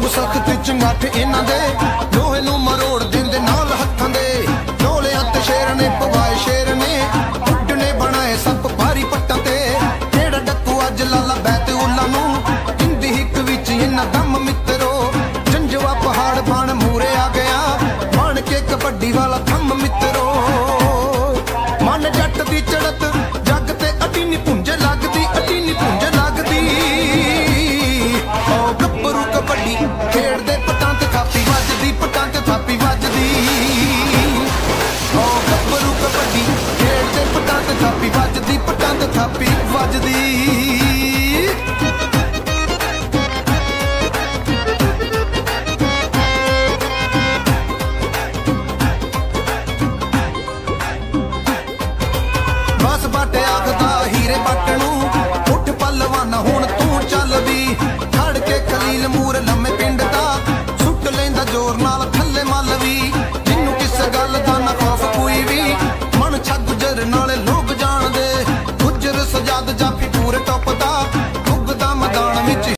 सख्त चंगाठ इन्हां दे लोहे नूं मरोड़ दिंदे नाल हत्थां दे डोलियां ते शेर ने पवाए शेर ने उड्डने बनाए सप भारी पट्टां ते केड़ा डक्कू अज लाला बैत उल्ला नूं हिंदी हिक विच इन्हां दम मित्रो जंजवा पहाड़ बाण मूरे आ गया बन के कबड्डी वाला थम मित्रो मन जट दी चढ़त जग ते अड्डी नी पुंजे लगदी अड्डी नी पुंजे लगदी ओ गब्बरू कबड्डी खेड़दे पटां ते थापी वजदी पटां ते थापी वजदी ओ गब्बरू कबड्डी खेड़दे पटां ते थापी वजदी पटां ते थापी वजदी बस बाटे आखदा हीरे बट नूं